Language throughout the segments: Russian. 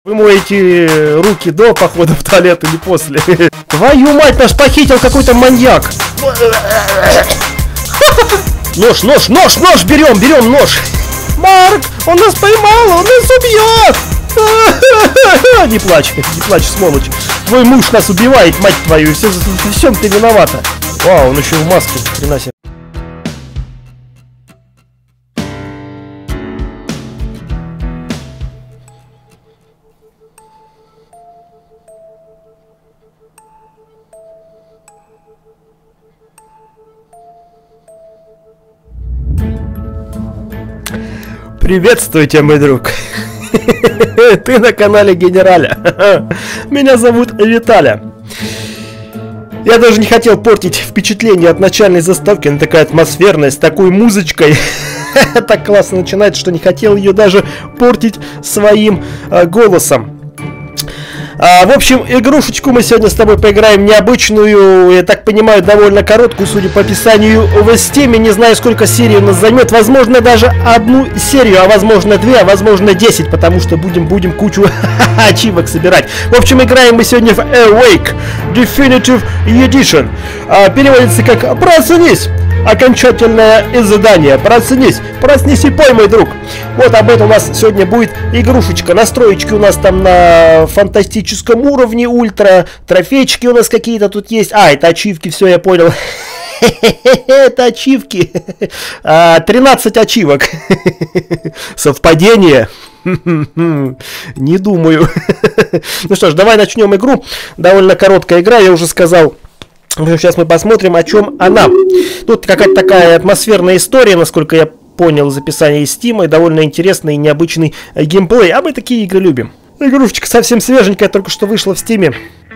Вы моете руки до похода в туалет или после? Твою мать, нас похитил какой-то маньяк! Нож, нож, нож, нож! Берем нож! Марк, он нас поймал, он нас убьет! Не плачь, сволочь. Твой муж нас убивает, мать твою, во всем ты виновата. Вау, он еще в маске, хрена себе. Приветствую тебя, мой друг. Ты на канале Генераля. Меня зовут Виталя. Я даже не хотел портить впечатление от начальной заставки. Она такая атмосферная, с такой музычкой. Так классно начинает, что не хотел ее даже портить своим голосом. В общем, игрушечку мы сегодня с тобой поиграем необычную, я так понимаю, довольно короткую, судя по описанию в Steam. Не знаю, сколько серий у нас займет, возможно, даже одну серию, а возможно 2, а возможно 10, потому что будем кучу ачивок собирать. В общем, играем мы сегодня в Awake Definitive Edition. Переводится как «Проснись». Окончательное задание. Проснись и пой, мой друг. Вот об этом у нас сегодня будет игрушечка. Настроечки у нас там на фантастическом уровне, ультра. Трофейчики у нас какие-то тут есть. Это ачивки, все, я понял. Это ачивки. 13 ачивок. Совпадение? Не думаю. Ну что ж, давай начнем игру. Довольно короткая игра, я уже сказал. Сейчас мы посмотрим, о чем она. Тут какая-то такая атмосферная история, насколько я понял из описания из Steam, и довольно интересный и необычный геймплей. А мы такие игры любим. Игрушечка совсем свеженькая, только что вышла в Steam.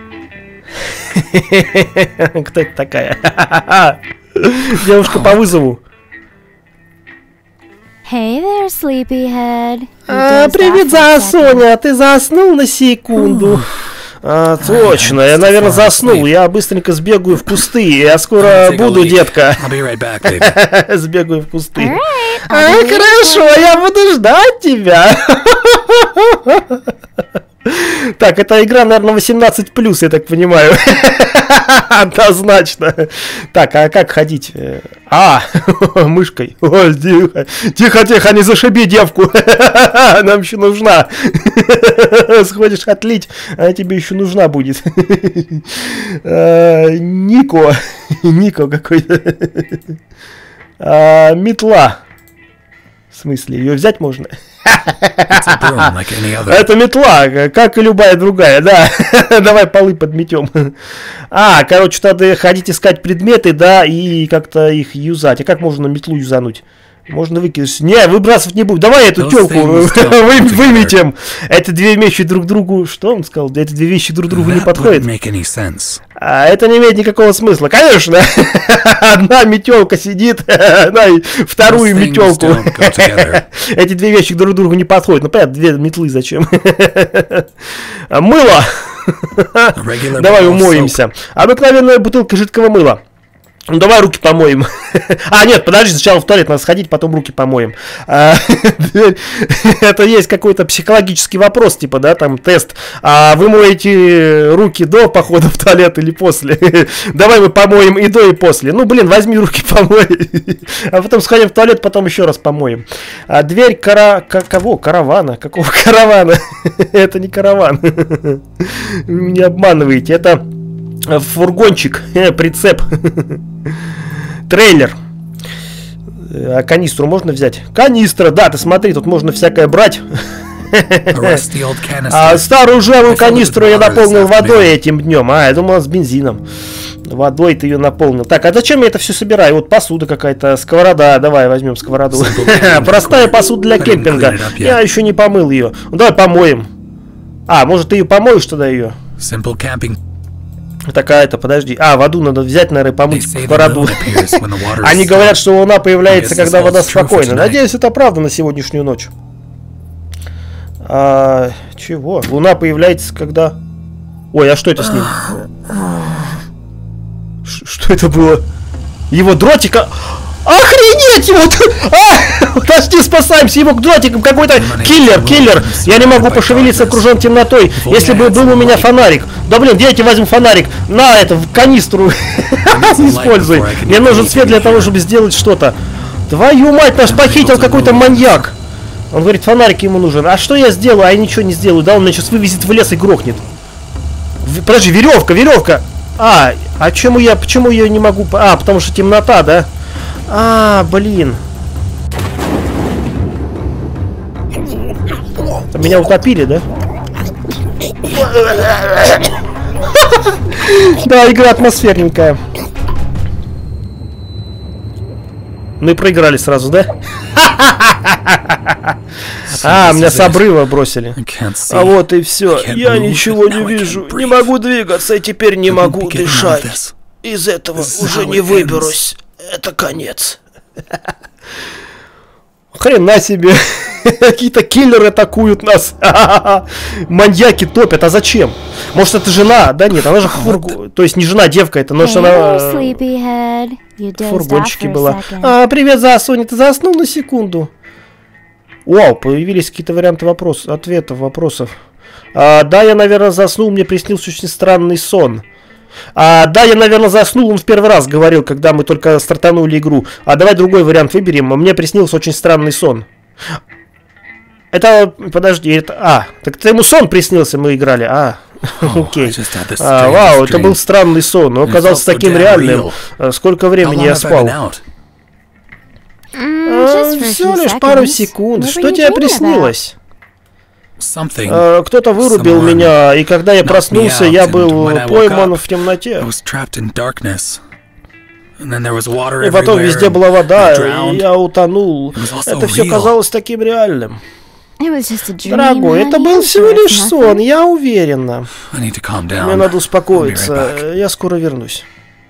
Кто это такая? Девушка по вызову. Hey there, sleepyhead. Привет, Соня, ты заснул на секунду? Точно, я, наверное, заснул. Я быстренько сбегаю в кусты. Я скоро буду, детка. Сбегаю в кусты. Хорошо, я буду ждать тебя. Так, эта игра, наверное, 18+, я так понимаю. Однозначно. Так, а как ходить? Мышкой. Ой, тихо, не зашиби девку. Нам еще нужна. Сходишь отлить, а тебе еще нужна будет. Нико какой-то. Метла. В смысле, ее взять можно? Это метла, как и любая другая, да. Давай полы подметем. Короче, надо ходить искать предметы, да, и как-то их юзать. А как можно метлу юзануть? Можно выкинуть. Не, выбрасывать не буду. Давай эту телку выметем. Эти две вещи друг другу... Что он сказал? Эти две вещи друг другу не подходят. Это не имеет никакого смысла. Конечно. Одна метелка сидит, вторую метелку. Эти две вещи друг другу не подходят. Ну, понятно, две метлы зачем? Мыло. Давай умоемся. Обыкновенная бутылка жидкого мыла. Ну, давай руки помоем. Нет, подожди, сначала в туалет надо сходить, потом руки помоем. Это есть какой-то психологический вопрос, типа, да, там, тест. Вы моете руки до похода в туалет или после? Давай мы помоем и до, и после. Ну, блин, возьми руки, помой. А потом сходим в туалет, потом еще раз помоем. Дверь кого? Каравана? Какого каравана? Это не караван. Вы меня обманываете, это... Фургончик, прицеп. Трейлер. А канистру можно взять? Канистра, да, ты смотри, тут можно всякое брать. Старую ржавую канистру я наполнил водой этим днем. Я думал, с бензином. Водой ты ее наполнил. Так, а зачем я это все собираю? Вот посуда какая-то, сковорода. Давай возьмем сковороду. Простая посуда для кемпинга. Я еще не помыл ее. Давай помоем. Может, ты ее помоешь тогда ее? Такая-то, подожди. Воду надо взять, наверное, помыть сковороду. Они говорят, что луна появляется, когда вода спокойна. Надеюсь, это правда на сегодняшнюю ночь. Чего? Луна появляется, когда... Ой, а что это с ним? Что это было? Его дротика... Охренеть его! Подожди, спасаемся, его дротиком какой-то киллер. Я не могу пошевелиться, окружен темнотой. Если бы был у меня фонарик. Да блин, где я тебе возьму фонарик? На, это, в канистру используй. Мне нужен свет для того, чтобы сделать что-то. Твою мать, нас похитил какой-то маньяк. Он говорит, фонарик ему нужен. А что я сделаю? А я ничего не сделаю. Да, он меня сейчас вывезет в лес и грохнет. Подожди, веревка. Почему я не могу... потому что темнота, да? Блин. Меня утопили, да? Да, игра атмосферненькая. Ну и проиграли сразу, да? Меня с обрыва бросили. Вот и все. Я ничего не вижу. Не могу двигаться, и теперь не могу дышать. Из этого уже не выберусь. Это конец. Хрена себе. Какие-то киллеры атакуют нас. Маньяки топят. А зачем? Может, это жена? Да нет, она же то есть не жена, девка это, но что она в фургончике была. Привет, Засуня, ты заснул на секунду? Вау, появились какие-то варианты ответов, вопросов. Да, я, наверное, заснул, мне приснился очень странный сон. Да, я, наверное, заснул, он в первый раз говорил, когда мы только стартанули игру. Давай другой вариант выберем. Мне приснился очень странный сон. Это, подожди, это... так это ему сон приснился, мы играли. Окей. Вау, это был странный сон, но оказался таким реальным. Сколько времени я спал? Всего лишь пару секунд. Что тебе приснилось? Кто-то вырубил меня, и когда я проснулся, я был пойман в темноте. И потом везде была вода, и я утонул. Это все казалось таким реальным. Дорогой, это был всего лишь сон, я уверена. Мне надо успокоиться, я скоро вернусь.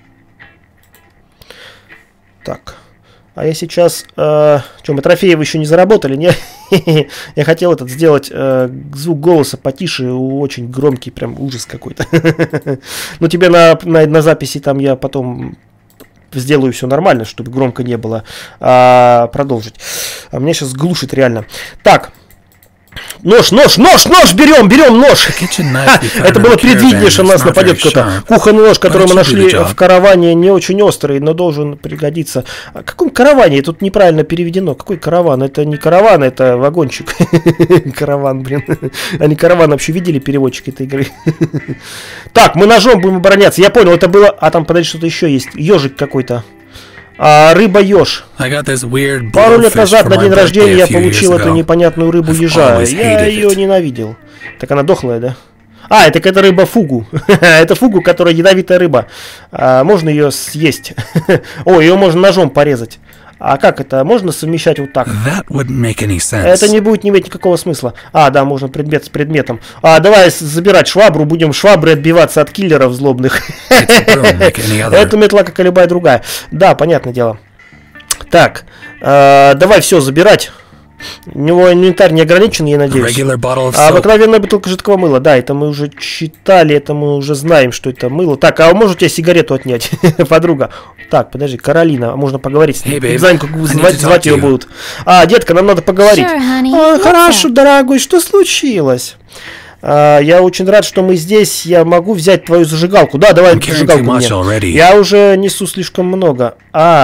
Так. А я сейчас... мы трофеев еще не заработали? Не? Я хотел сделать звук голоса потише, очень громкий, прям ужас какой-то. Но тебе на записи там я потом сделаю все нормально, чтобы громко не было. Продолжить. А меня сейчас глушит реально. Так. Нож, берем нож. Это было предвидение, что на нас нападет кто-то. Кухонный нож, который мы нашли в караване, не очень острый, но должен пригодиться. О каком караване? Тут неправильно переведено. Какой караван? Это не караван, это вагончик. Караван, блин. Они караван вообще видели, переводчик этой игры? Так, мы ножом будем обороняться. Я понял, это было... там, подожди, что-то еще есть. Ежик какой-то. Рыба-еж. Пару лет назад на день рождения я получил эту непонятную рыбу-ежа. Я ее ненавидел. Так она дохлая, да? Это какая-то рыба-фугу. Это фугу, которая ядовитая рыба. Можно ее съесть. Ее можно ножом порезать. А как это? Можно совмещать вот так? Это не будет иметь никакого смысла. Да, можно предмет с предметом. Давай забирать швабру, будем шваброй отбиваться от киллеров злобных. Это метла, как и любая другая. Да, понятное дело. Так, давай все забирать. У него инвентарь не ограничен, я надеюсь. Обыкновенная бутылка жидкого мыла. Да, это мы уже читали, это мы уже знаем, что это мыло. Так, может у тебя сигарету отнять, подруга? Так, подожди, Каролина, можно поговорить с ней. Не знаем, как звать ее будут. Детка, нам надо поговорить. Хорошо, дорогой, что случилось? Я очень рад, что мы здесь. Я могу взять твою зажигалку. Да, давай зажигалку мне. Я уже несу слишком много.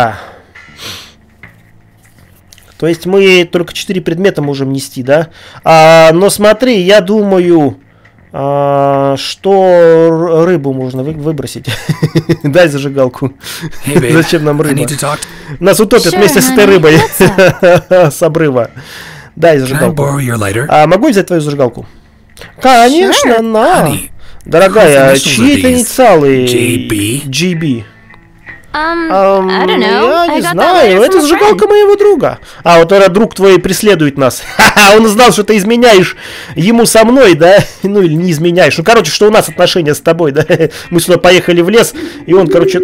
То есть мы только 4 предмета можем нести, да? Но смотри, я думаю, что рыбу можно выбросить. Дай зажигалку. Зачем нам рыба? Нас утопят вместе с этой рыбой. С обрыва. Дай зажигалку. Могу взять твою зажигалку? Конечно, на. Дорогая, чьи это инициалы? GB. I don't know. Я не знаю, это зажигалка моего друга. Вот этот друг твой преследует нас. Он знал, что ты изменяешь ему со мной, да? Ну или не изменяешь. Короче, что у нас отношения с тобой, да? Мы сюда поехали в лес, и он, короче...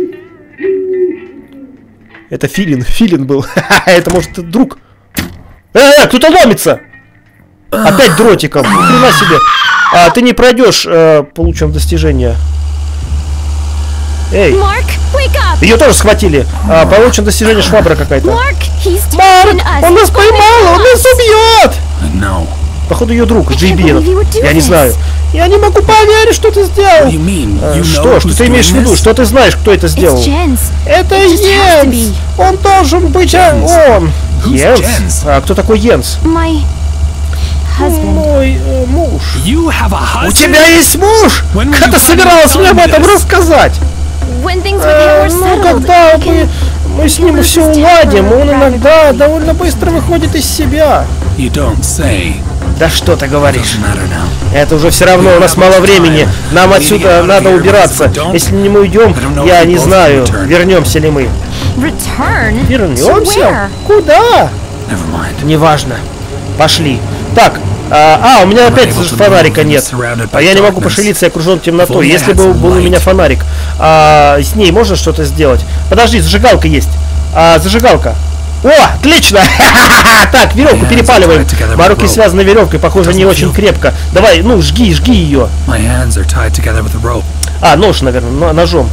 Это Филин был. Это, может, друг. Кто-то ломится! Опять дротиком. Ни хрена себе. Ты не пройдешь, получим достижение. Эй! Mark, wake up! Ее тоже схватили. Получено достижение швабра какая-то. Mark, he's Марк! taken us. Он нас поймал! Он нас убьет! No. Походу ее друг, JB. believe you would do Я не this. знаю. Я не могу поверить, что ты сделал. What do you mean? You Что? know Что who's ты имеешь в doing виду? this? Что ты знаешь, кто это сделал? It's Jens. Это It just has to Йенс! be. Он должен быть он! Who's Йенс? Jens? А кто такой Йенс? My husband. Мой муж. You have a У husband? тебя есть муж? When were Как you ты собиралась planning мне об on этом this? рассказать? When things with him were Ну, settled. когда he can- мы с ним lose все his уладим, temper он rather иногда quickly. довольно быстро выходит из себя. You don't say. Да что ты говоришь? Doesn't matter now. Это уже все равно, у нас мало времени. Нам отсюда надо убираться. Если не уйдем, я не знаю, вернемся ли мы. Return? To Вернемся? where? Куда? Never mind. Неважно. Пошли. Так, у меня опять фонарика нет. Я не могу пошевелиться, я окружен темнотой. Если бы был у меня фонарик, с ней можно что-то сделать? Подожди, зажигалка есть. Зажигалка. О, отлично! Так, веревку перепаливаем. Мои руки связаны веревкой, похоже, не очень крепко. Давай, ну, жги ее. My hands are tied together with a rope. Нож, наверное, ножом.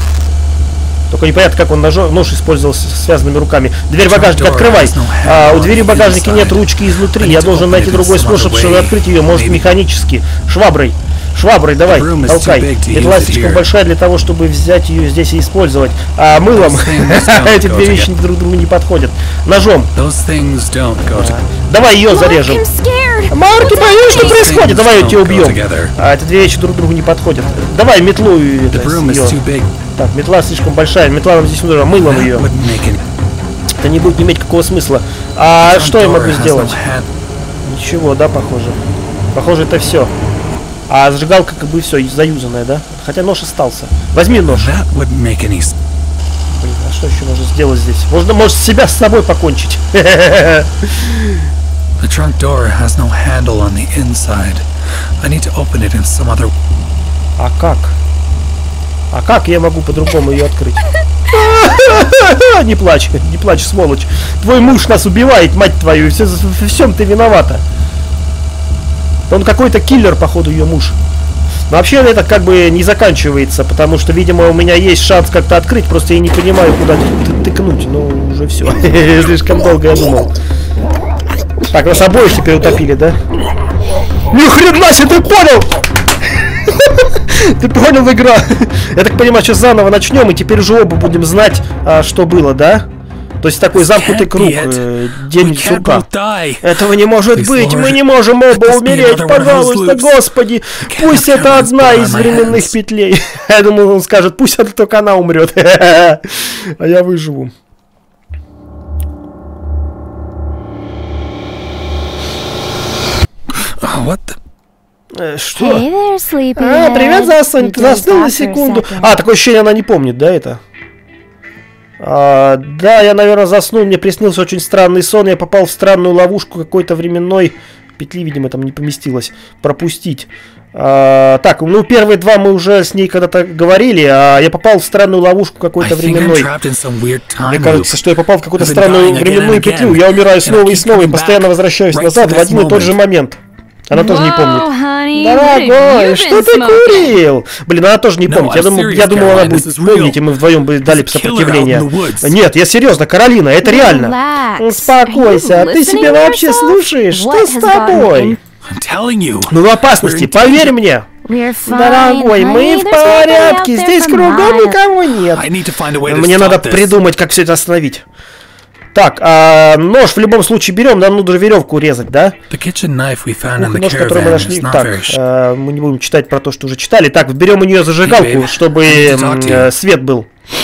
Только непонятно, как он нож использовал с связанными руками. Дверь багажника открывай. У двери багажника нет ручки изнутри. Я должен найти другой способ, чтобы открыть ее. Может, механически. Шваброй. Шваброй, давай, толкай. Метла слишком большая для того, чтобы взять ее здесь и использовать. Мылом. Эти две вещи друг другу не подходят. Ножом. Those things don't go together. Давай ее зарежем. I'm scared. Марки, боюсь, что происходит. Давай ее тебе убьем. Эти две вещи друг другу не подходят. Давай метлу The broom is too big. Так, метла слишком большая. Метла нам здесь нужна. Мылом That ее. wouldn't make any. Это не будет иметь какого смысла. Что я могу Door has сделать? no hand. Ничего, да, похоже. Похоже, это все. Зажигалка как бы все, заюзанная, да? Хотя нож остался. Возьми нож. That wouldn't make any. Блин, что еще можно сделать здесь? Можно, может, себя с собой покончить. The trunk door has no handle on the inside. I need to open it in some other. Как? Как я могу по-другому ее открыть? Не плачь, сволочь. Твой муж нас убивает, мать твою, и во всем ты виновата. Он какой-то киллер, походу, ее муж. Но вообще это как бы не заканчивается, потому что, видимо, у меня есть шанс как-то открыть, просто я не понимаю, куда тыкнуть. Ну, уже все. Слишком долго я думал. Так, нас обоих теперь утопили, да? Ни хрена себе, ты понял? Ты понял, игра? Я так понимаю, сейчас заново начнем, и теперь уже оба будем знать, что было, да? То есть такой замкнутый круг, день сурка. Этого не может быть, мы не можем оба умереть, пожалуйста, Господи. Пусть это одна из временных петлей. Я думаю, он скажет, пусть это только она умрет. А я выживу. Что? Hey there, sleepyhead. Привет, Засань, You ты заснул dozed на off for a секунду. second. Такое ощущение, она не помнит, да, это? Да, я, наверное, заснул, мне приснился очень странный сон, я попал в странную ловушку какой-то временной петли, видимо, там не поместилось, пропустить. Так, ну, первые два мы уже с ней когда-то говорили, я попал в странную ловушку какой-то временной. Мне кажется, что я попал в какую-то странную временную петлю, я умираю снова и снова, и постоянно возвращаюсь назад в один и тот же момент. Она тоже не помнит. Honey, Дорогой, что ты курил? Блин, она тоже не помнит. Я думал, она будет помнить, и мы вдвоем бы дали сопротивление. Нет, я серьезно, Каролина, это реально. Успокойся, ты себя вообще слушаешь? Что с тобой? Мы в опасности, поверь мне. Дорогой, мы в порядке, здесь кругом никого нет. Мне надо придумать, как все это остановить. Так, нож в любом случае берем, нам нужно веревку резать, да? Нож, который мы нашли. Так, мы не будем читать про то, что уже читали. Так, берем у нее зажигалку, чтобы свет был.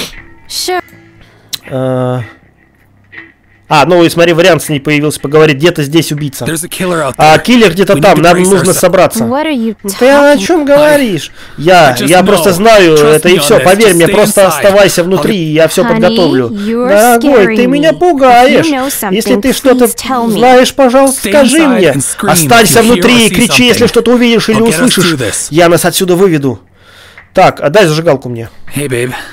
Ну и смотри, вариант с ней появился поговорить. Где-то здесь убийца. Киллер где-то там, нам нужно собраться. Ты о чем говоришь? Я просто знаю это и все. Поверь мне, просто оставайся внутри, и я все подготовлю. Дорогой, ты меня пугаешь. Если ты что-то знаешь, пожалуйста, скажи мне. Останься внутри и кричи, если что-то увидишь или услышишь. Я нас отсюда выведу. Так, отдай зажигалку мне.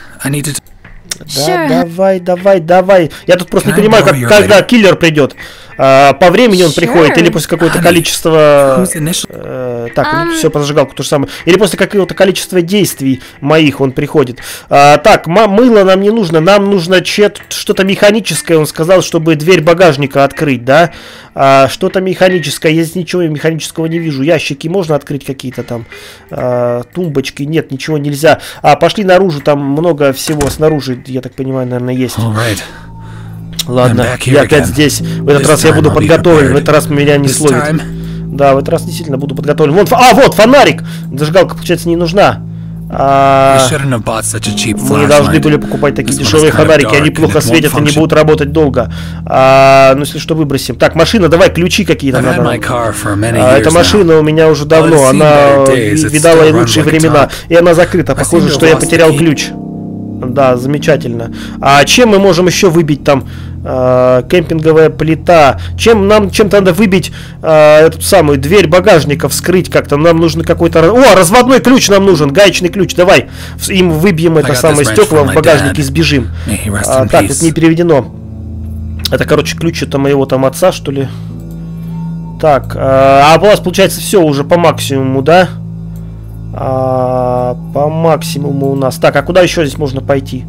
Да, давай. Я тут просто не понимаю, когда киллер придет. По времени он приходит, или после какого-то Honey, количества... who's initial? Так, все, по зажигалку то же самое. Или после какого-то количества действий моих он приходит. Так, мыло нам не нужно, нам нужно что-то механическое. Он сказал, чтобы дверь багажника открыть, да? Что-то механическое, я здесь ничего механического не вижу. Ящики можно открыть какие-то там? Тумбочки, нет, ничего нельзя. Пошли наружу, там много всего снаружи, я так понимаю, наверное, есть. Ладно, я опять здесь. В этот раз я буду подготовлен, в этот раз меня не словит. Да, в этот раз действительно буду подготовлен. Вон, вот фонарик! Зажигалка, получается, не нужна. Мы не должны были покупать такие дешевые фонарики, они плохо светят и не будут работать долго. Ну, если что, выбросим. Так, машина, давай, ключи какие-то надо. Эта машина у меня уже давно, она видала и лучшие времена, и она закрыта. Похоже, что я потерял ключ. Да, замечательно. Чем мы можем еще выбить там? Кемпинговая плита. Чем-то надо выбить эту самую дверь багажника, вскрыть как-то. Нам нужен какой-то... О, разводной ключ нам нужен, гаечный ключ. Давай им выбьем это самое стекла в багажнике и сбежим. Так, вот не переведено. Это, короче, ключ это моего там отца, что ли? Так, у нас получается все уже по максимуму, да? По максимуму у нас. Так, а куда еще здесь можно пойти?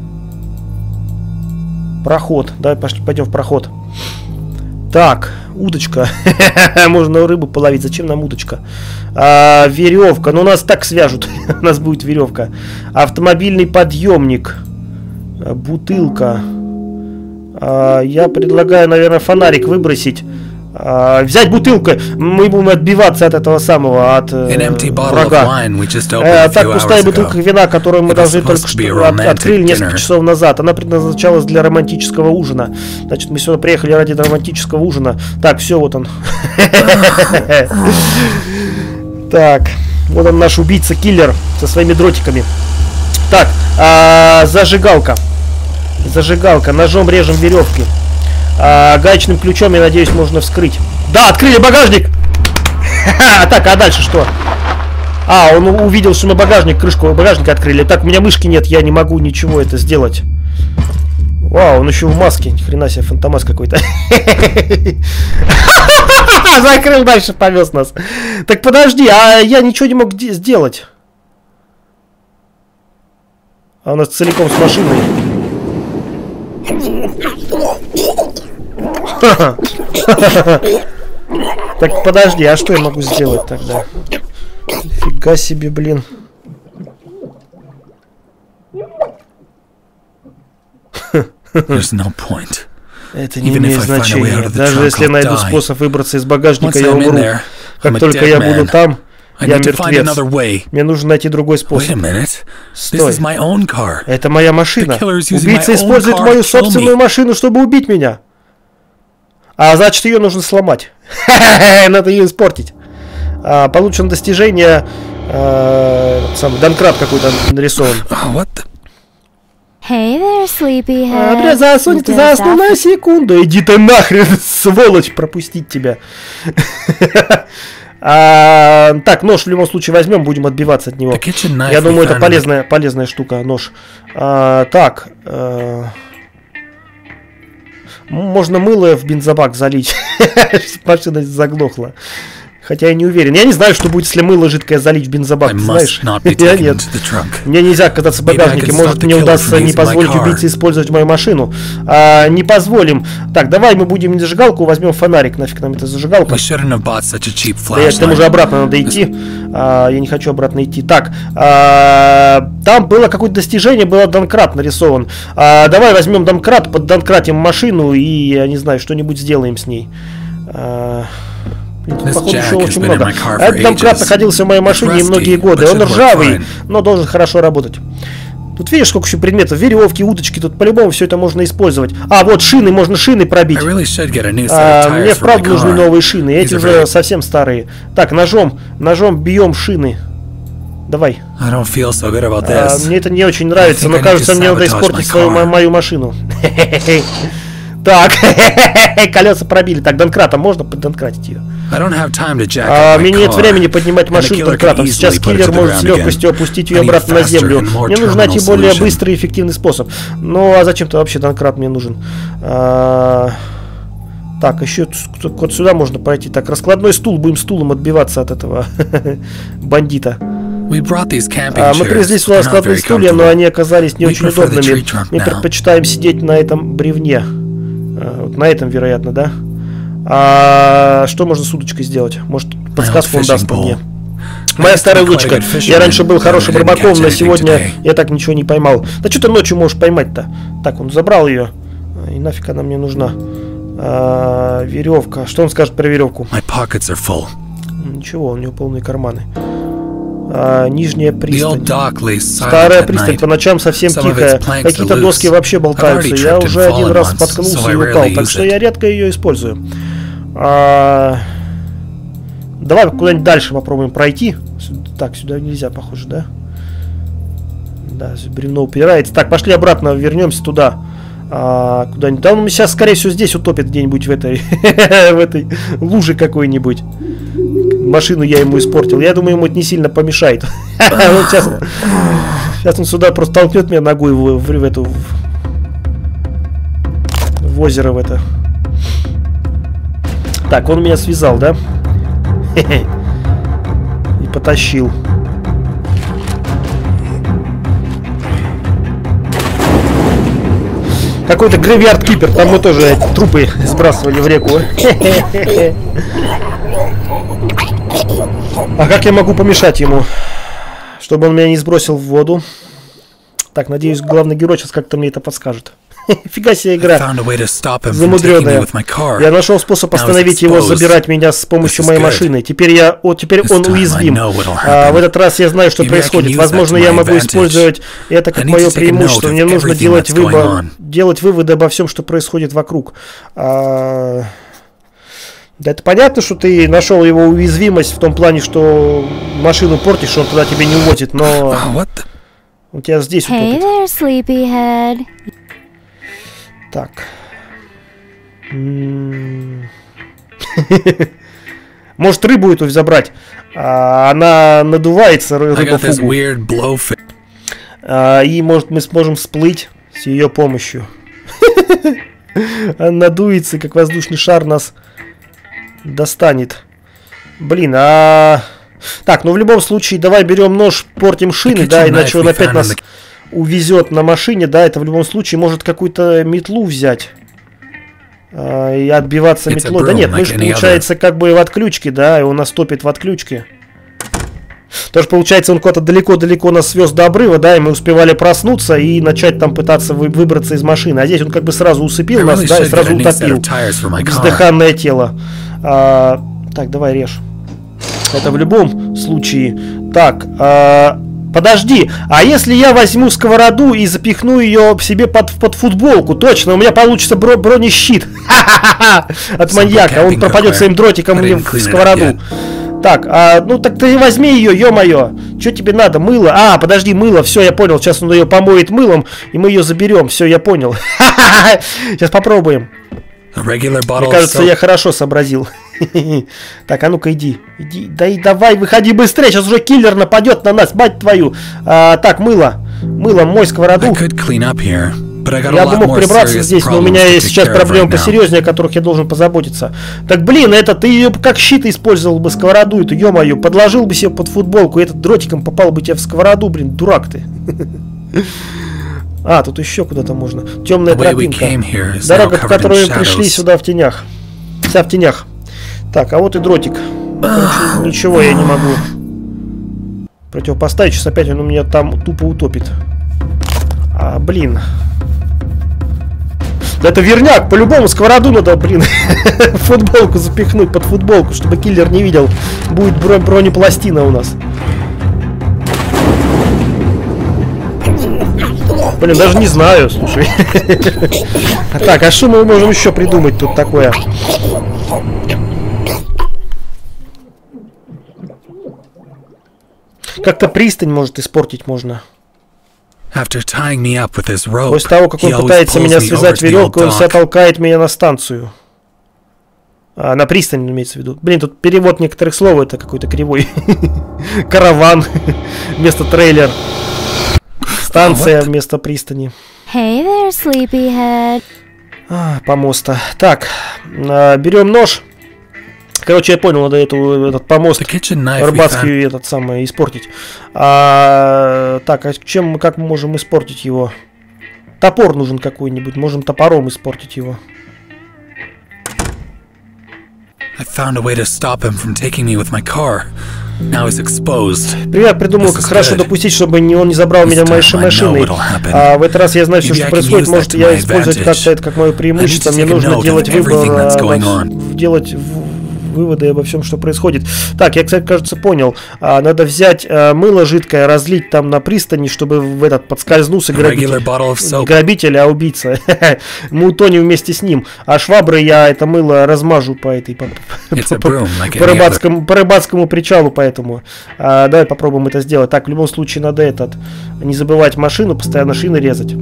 Проход. Давай пойдем в проход. Так, удочка. Можно рыбу половить. Зачем нам удочка? Веревка. Ну, нас так свяжут. У нас будет веревка. Автомобильный подъемник. Бутылка. Я предлагаю, наверное, фонарик выбросить. Взять бутылку, мы будем отбиваться от этого самого, от врага. Так, пустая бутылка вина, которую мы должны только что открыли несколько часов назад. Она предназначалась для романтического ужина. Значит, мы сюда приехали ради романтического ужина. Так, все, вот он. Так, вот он наш убийца-киллер со своими дротиками. Так, зажигалка. Зажигалка, ножом режем веревки. Гаечным ключом, я надеюсь, можно вскрыть. Да, открыли багажник! Так, а дальше что? Он увидел, что мы крышку багажника открыли. Так, у меня мышки нет, я не могу ничего это сделать. Вау, он еще в маске. Ни хрена себе, фантомас какой-то. Закрыл, дальше повез нас. Так, подожди, я ничего не мог сделать. У нас целиком с машиной. Так, подожди, а что я могу сделать тогда? Фига себе, блин. Это не имеет значения. Даже если я найду способ выбраться из багажника, я умру. Как только я буду там, я мертвец. Мне нужно найти другой способ. Стой. Это моя машина. Убийца использует мою собственную машину, чтобы убить меня. Значит, ее нужно сломать. Надо ее испортить. Получено достижение. Донкрат какой-то нарисован. Hey there, sleepyhead. Заснул на секунду. Иди ты нахрен, сволочь, пропустить тебя. Так, нож в любом случае возьмем, будем отбиваться от него. Я думаю, это полезная штука, нож. Так. Можно мыло в бензобак залить. Машина заглохла. Хотя я не уверен. Я не знаю, что будет, если мыло жидкое залить в бензобак. Знаешь? Я нет. Мне нельзя кататься в багажнике. Может, мне удастся не позволить убийце использовать мою машину. Не позволим. Так, давай мы будем не зажигалку, возьмем фонарик. Нафиг нам эта зажигалка. Да, к тому же обратно надо идти. Я не хочу обратно идти. Так, там было какое-то достижение, было донкрат нарисован. Давай возьмем донкрат, поддонкратим машину и, я не знаю, что-нибудь сделаем с ней. Походу, еще очень много. Этот домкрат находился в моей машине многие годы. Он ржавый, но должен хорошо работать. Тут видишь, сколько еще предметов. Веревки, удочки. Тут по-любому все это можно использовать. Вот шины. Можно шины пробить. Мне вправду нужны новые шины. Эти уже совсем старые. Так, ножом бьем шины. Давай. Мне это не очень нравится, но кажется, мне надо испортить мою машину. Так, колеса пробили. Так, донкратом можно поддонкратить ее? Мне нет времени поднимать машину донкратом. Сейчас киллер может с легкостью опустить ее обратно на землю. Мне нужно найти более быстрый и эффективный способ. Ну, а зачем-то вообще донкрат мне нужен? Так, еще вот сюда можно пройти. Так, раскладной стул. Будем стулом отбиваться от этого бандита. Мы привезли сюда раскладные стулья, но они оказались не очень удобными. Мы предпочитаем сидеть на этом бревне. Вот на этом, вероятно, да? А что можно с удочкой сделать? Может, подсказку он даст мне. Моя старая удочка. Я раньше был хорошим рыбаком, но сегодня я так ничего не поймал. Да что ты ночью можешь поймать-то? Так, он забрал ее. И нафиг она мне нужна? Веревка. Что он скажет про веревку? Ничего, у него полные карманы. Нижняя пристань. Старая пристань по ночам совсем тихая. Какие-то доски вообще болтаются. Я уже один раз споткнулся и упал, так что я редко ее использую. Давай куда-нибудь дальше попробуем пройти. Так, сюда нельзя, похоже, да? Да, бревно упирается. Так, пошли обратно, вернемся туда. Куда-нибудь. Да, он сейчас, скорее всего, здесь утопит где-нибудь в этой в этой луже какой-нибудь. Машину я ему испортил. Я думаю, ему это не сильно помешает. Сейчас он сюда просто толкнет меня ногой в озеро в это. Так, он меня связал, да? И потащил. Какой-то грейвьярд кипер. Там мы тоже трупы сбрасывали в реку. А как я могу помешать ему, чтобы он меня не сбросил в воду? Так, надеюсь, главный герой сейчас как-то мне это подскажет. Фига себе игра замудренная. Я нашел способ остановить его забирать меня с помощью моей машины. Теперь он уязвим. В этот раз я знаю, что происходит. Возможно, я могу использовать это как мое преимущество. Мне нужно делать выводы обо всем, что происходит вокруг. Да, это понятно, что ты нашел его уязвимость в том плане, что машину портишь, он туда тебя не увозит, но он тебя здесь утопит. Так. Может, рыбу эту забрать? Она надувается, рыба-фугу. И, может, мы сможем всплыть с ее помощью. Она надуется, как воздушный шар нас достанет. Блин, Так, ну в любом случае, давай берем нож, портим шины, да, иначе он опять нас увезет на машине, да, это в любом случае может какую-то метлу взять и отбиваться метлой. Да нет, мы же, получается, как бы в отключке, да, и он нас топит в отключке. Тоже, получается, он куда-то далеко-далеко нас свез до обрыва, да, и мы успевали проснуться и начать там пытаться выбраться из машины. А здесь он как бы сразу усыпил нас, да, и сразу утопил бездыханное тело. Так, давай режь. Это в любом случае. Так, подожди, а если я возьму сковороду и запихну ее себе под футболку? Точно, у меня получится бронещит. От маньяка. Он пропадет своим дротиком мне в сковороду. Так, ну так ты возьми ее, ё-моё. Что тебе надо? Мыло? Подожди, мыло. Все, я понял. Сейчас он ее помоет мылом, и мы ее заберем. Все, я понял. Сейчас попробуем. Мне кажется, я хорошо сообразил. Так, а ну-ка иди. Давай, выходи быстрее. Сейчас уже киллер нападет на нас, мать твою. Так, мыло. Мыло, мой сковороду. Я бы мог прибраться здесь, но у меня есть сейчас проблемы посерьезнее, о которых я должен позаботиться. Так, блин, это ты ее как щит использовал бы, сковороду эту, ё-моё. Подложил бы себе под футболку, и этот дротиком попал бы тебе в сковороду, блин, дурак ты. Тут еще куда-то можно. Темная тропинка. Дорога, по которой мы пришли сюда в тенях. Вся в тенях. Так, а вот и дротик. Короче, ничего я не могу противопоставить. Сейчас опять он у меня там тупо утопит. Блин. Да это верняк. По-любому сковороду надо, блин, футболку запихнуть под футболку, чтобы киллер не видел. Будет бронепластина у нас. Блин, даже не знаю, слушай. Так, а что мы можем еще придумать тут такое? Как-то пристань, может, испортить можно. После того, как он пытается меня связать веревкой, он себя толкает меня на станцию. На пристань, имеется в виду. Блин, тут перевод некоторых слов, это какой-то кривой. Караван вместо трейлер. Станция вместо пристани. Hey there, sleepyhead. Помоста. Так, берем нож. Короче, я понял, надо этот помост рыбацкий этот самый испортить. Так, а как мы можем испортить его? Топор нужен какой-нибудь. Можем топором испортить его. Я придумал, как хорошо допустить, чтобы он не забрал меня машиной. В этот раз я знаю все, что происходит. Может, я использовать как-то это как мое преимущество. Мне нужно делать выбор, делать выводы обо всем, что происходит. Так, я, кстати, кажется, понял. Надо взять мыло жидкое, разлить там на пристани, чтобы в этот подскользнулся грабитель, а убийца. Мы утонем вместе с ним. А шваброй я это мыло размажу по рыбацкому причалу, поэтому. Давай попробуем это сделать. Так, в любом случае надо не забывать машину, постоянно шины резать.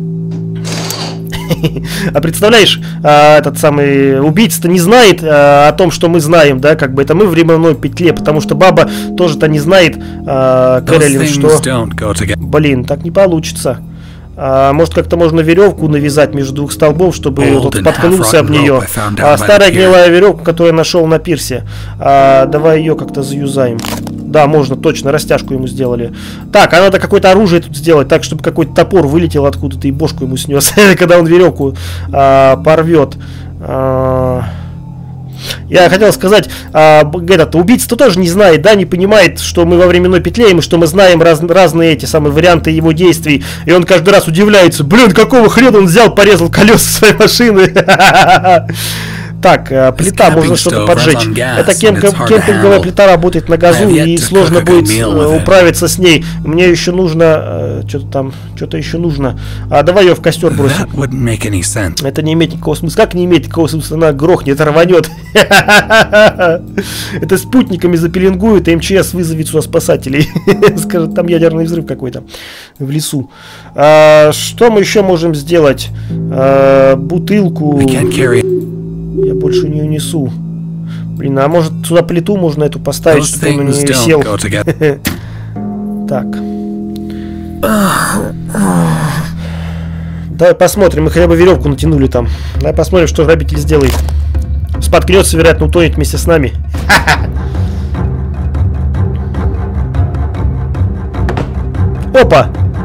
А представляешь, этот самый убийца-то не знает о том, что мы знаем, да, как бы это мы в временной петле, потому что баба тоже-то не знает, Кэролин, что... Блин, так не получится. Может, как-то можно веревку навязать между двух столбов, чтобы тот споткнулся об нее. Старая гнилая веревка, которую я нашел на пирсе. Давай ее как-то заюзаем. Да, можно, точно, растяжку ему сделали. Так, а надо какое-то оружие тут сделать, так, чтобы какой-то топор вылетел откуда-то и бошку ему снес, когда он веревку порвет. Я хотел сказать, этот убийца-то тоже не знает, да, не понимает, что мы во временной петле, и что мы знаем разные эти самые варианты его действий. И он каждый раз удивляется, блин, какого хрена он взял, порезал колеса своей машины. Так, плита, можно что-то поджечь. Это кемпинговая плита работает на газу, и сложно будет управиться с ней. Мне еще нужно... Что-то еще нужно. Давай ее в костер бросим. Это не имеет никакого смысла. Как не имеет никакого смысла? Она грохнет, рванет. Это спутниками запеленгует, и МЧС вызовет сюда спасателей. Скажет, там ядерный взрыв какой-то в лесу. Что мы еще можем сделать? Бутылку... Я больше не унесу. Блин, а может сюда плиту можно эту поставить, чтобы он не сел. Так. Давай посмотрим, мы хотя бы веревку натянули там. Давай посмотрим, что грабитель сделает. Споткнется, вероятно, утонет вместе с нами. Опа!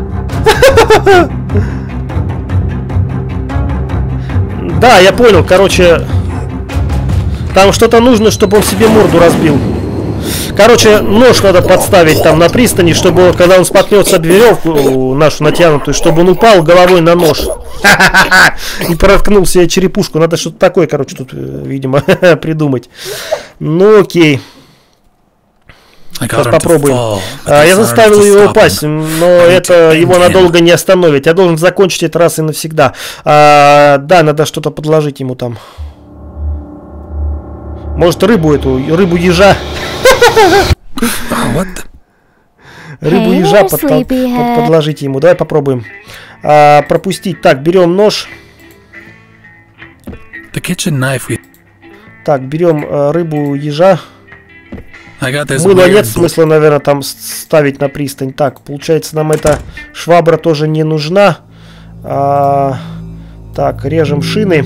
Да, я понял, короче, там что-то нужно, чтобы он себе морду разбил. Короче, нож надо подставить там на пристани, чтобы, когда он споткнется об веревку нашу натянутую, чтобы он упал головой на нож. И проткнул себе черепушку. Надо что-то такое, короче, тут, видимо, придумать. Ну, окей. Сейчас попробуем. Я заставил его упасть, но это его надолго не остановит. Я должен закончить это раз и навсегда. Да, надо что-то подложить ему там. Может, рыбу-ежа. Рыбу-ежа подложить ему. Давай попробуем. Пропустить. Так, берем нож. Так, берем рыбу-ежа. Мыло нет смысла, наверное, там ставить на пристань. Так, получается, нам эта швабра тоже не нужна. Так, режем шины.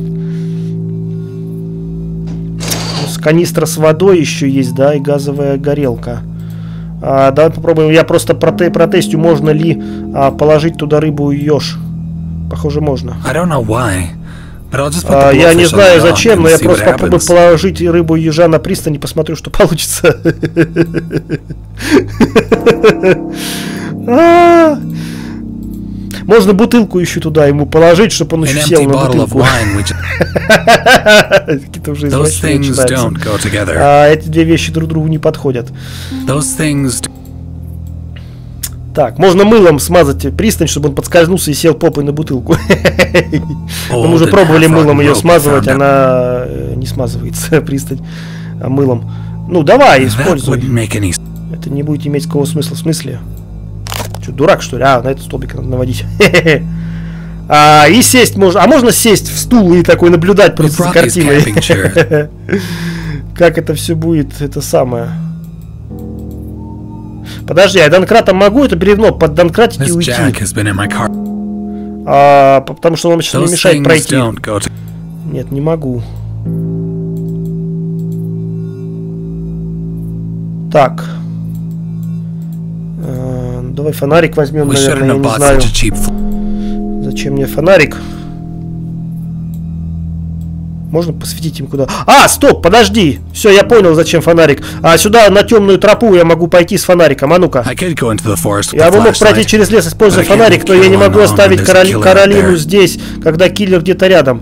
Канистра с водой еще есть, да, и газовая горелка. Давай попробуем. Я просто протестю, можно ли положить туда рыбу и еж. Похоже, можно. Я не знаю зачем, но я просто попробую положить рыбу и ежа на пристань и посмотрю, что получится. Можно бутылку еще туда ему положить, чтобы он еще сел на бутылку. Какие-то уже извращения начинаются. Эти две вещи друг другу не подходят. Так, можно мылом смазать пристань, чтобы он подскользнулся и сел попой на бутылку. Мы уже пробовали мылом ее смазывать, она не смазывается, пристань, мылом. Ну, давай, используй. Это не будет иметь какого смысла. В смысле? Что, дурак, что ли? На этот столбик надо наводить. И сесть можно. А можно сесть в стул и такой наблюдать просто за картиной. Как это все будет, это самое. Подожди, я донкратом могу это бревно поддонкратить и уйти? потому что он мне сейчас не мешает пройти. Нет, не могу. Так. Давай фонарик возьмем, наверное, я не знаю. Зачем мне фонарик? Можно посветить им куда? А, стоп, подожди. Все, я понял, зачем фонарик. А сюда на темную тропу я могу пойти с фонариком. А ну-ка. Я бы мог пройти через лес, используя фонарик, но я не могу оставить Каролину здесь, когда киллер где-то рядом.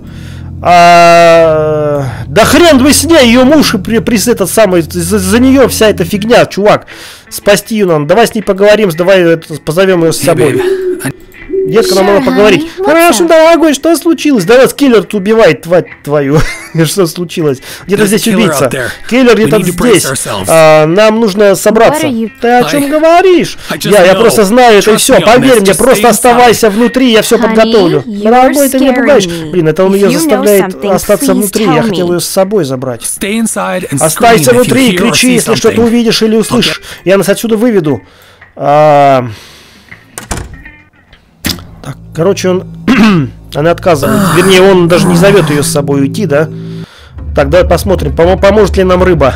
Да хрен бы с ней, ее муж этот самый, за нее вся эта фигня, чувак. Спасти ее нам. Давай с ней поговорим, давай позовем ее с собой. Детка, нам надо поговорить. Хорошо, дорогой, что случилось? Да вас киллер убивает, тварь твою. Что случилось? Где-то здесь убийца. Киллер где-то здесь. Нам нужно собраться. Ты о чем говоришь? Я просто знаю это и все. Поверь мне, просто оставайся внутри, я все подготовлю. Дорогой, ты меня пугаешь. Блин, это он ее заставляет остаться внутри. Я хотел ее с собой забрать. Оставайся внутри, кричи, если что-то увидишь или услышишь. Я нас отсюда выведу. Короче, она отказывает. Вернее, он даже не зовет ее с собой уйти, да? Так, давай посмотрим, поможет ли нам рыба.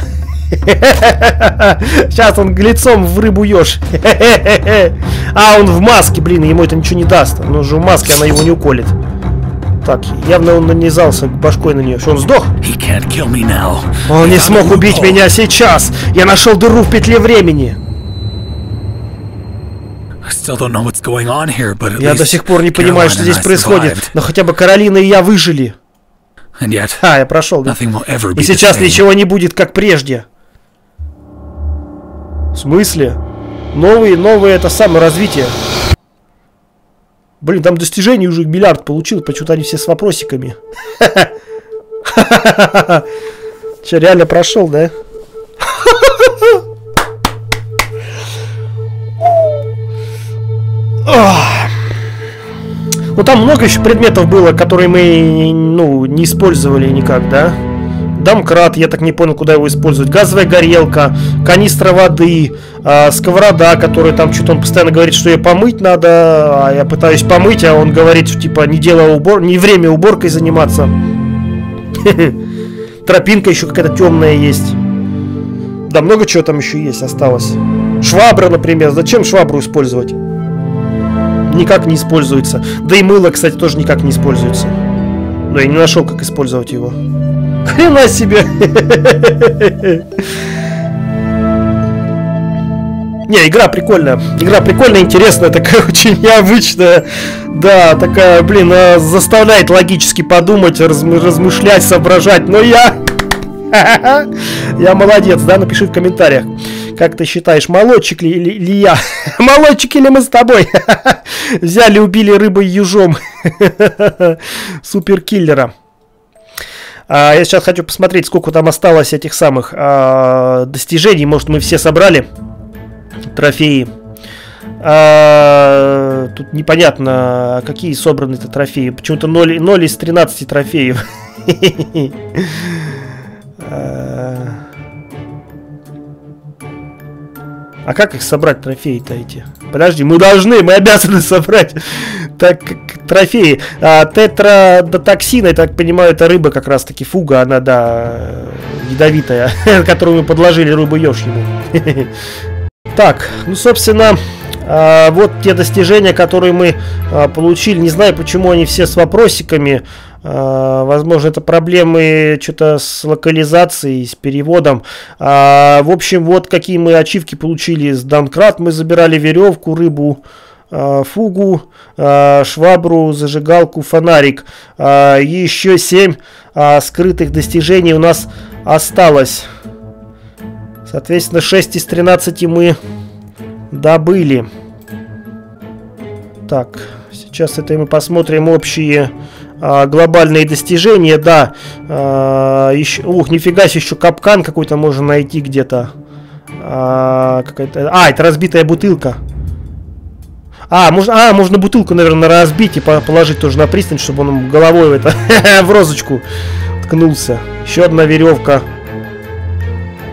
Сейчас он лицом в рыбу ешь. А, он в маске, блин, ему это ничего не даст. Он же в маске, она его не уколет. Так, явно он нанизался башкой на нее. Что, он сдох? Он не смог убить меня сейчас. Я нашел дыру в петле времени. Я до сих пор не понимаю, что здесь происходит, но хотя бы Каролина и я выжили. Я прошел, да? И сейчас ничего не будет, как прежде. В смысле? Новые это самое развитие. Блин, там достижений уже миллиард получил, почему-то они все с вопросиками. Че, реально прошел, да? Ну там много еще предметов было, которые мы, не использовали никак, да? Домкрат, я так не понял, куда его использовать. Газовая горелка, канистра воды, сковорода, которая там что-то он постоянно говорит, что ее помыть надо, а я пытаюсь помыть, а он говорит, что типа не время уборкой заниматься. Тропинка еще какая-то темная есть. Да, много чего там еще есть, осталось. Швабра, например. Зачем швабру использовать? Никак не используется. Да и мыло, кстати, тоже никак не используется. Но я не нашел, как использовать его. Хрена себе! Не, игра прикольная. Игра прикольная, интересная, такая очень необычная. Да, такая, блин, заставляет логически подумать, размышлять, соображать. Но я молодец, да? Напиши в комментариях. Как ты считаешь, молодчик ли я? Молодчик или мы с тобой? Взяли, убили рыбой южом. Суперкиллера. Я сейчас хочу посмотреть, сколько там осталось этих самых достижений. Может, мы все собрали трофеи. Тут непонятно, какие собраны-то трофеи. Почему-то 0 из 13 трофеев. А как их собрать, трофеи-то эти? Подожди, мы обязаны собрать так, трофеи. Тетрадотоксин, я так понимаю, это рыба как раз-таки, фуга, она, да, ядовитая, которую мы подложили рыбу ешь ему. Так, ну, собственно, вот те достижения, которые мы получили. Не знаю, почему они все с вопросиками. Возможно, это проблемы что-то с локализацией, с переводом. В общем, вот какие мы ачивки получили с Домкрат. Мы забирали веревку, рыбу, фугу, швабру, зажигалку, фонарик. Еще 7 скрытых достижений у нас осталось. Соответственно, 6 из 13 мы добыли. Так, сейчас это мы посмотрим общие глобальные достижения. Да, еще, нифига себе, еще капкан какой-то можно найти где-то. Это разбитая бутылка. Можно бутылку, наверное, разбить и положить тоже на пристань, чтобы он головой в розочку ткнулся. Еще одна веревка.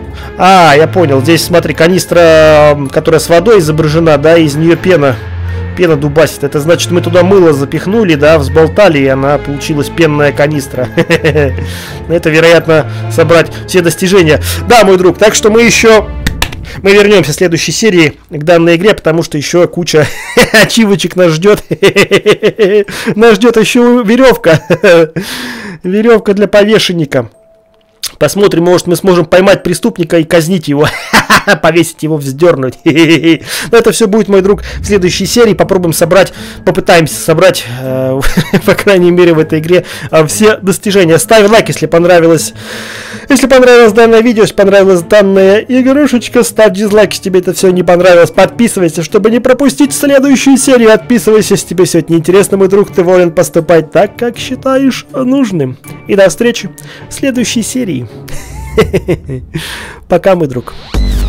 Я понял. Здесь, смотри, канистра, которая с водой изображена, да, из нее пена пена дубасит. Это значит, мы туда мыло запихнули, да, взболтали, и она получилась пенная канистра. Это, вероятно, собрать все достижения. Да, мой друг, так что мы вернемся в следующей серии к данной игре, потому что еще куча ачивочек нас ждет. Нас ждет еще веревка. Веревка для повешенника. Посмотрим, может, мы сможем поймать преступника и казнить его. Повесить его, вздернуть. Но это все будет, мой друг, в следующей серии. Попытаемся собрать, по крайней мере, в этой игре все достижения. Ставь лайк, если понравилось данное видео, если понравилась данная игрушечка. Ставь дизлайк, если тебе это все не понравилось. Подписывайся, чтобы не пропустить следующую серию. Отписывайся, если тебе все это неинтересно, мой друг. Ты волен поступать так, как считаешь нужным. И до встречи в следующей серии. Пока, мой друг.